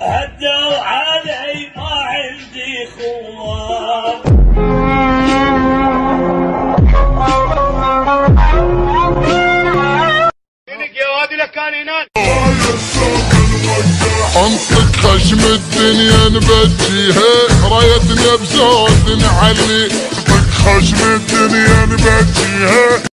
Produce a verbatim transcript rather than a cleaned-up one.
هدوا علي ما عندي خوان. فينك يا وادي لكانينات انطق خشم الدنيا نبجيها رايتني بزود نعلي انطق خشم الدنيا نبجيها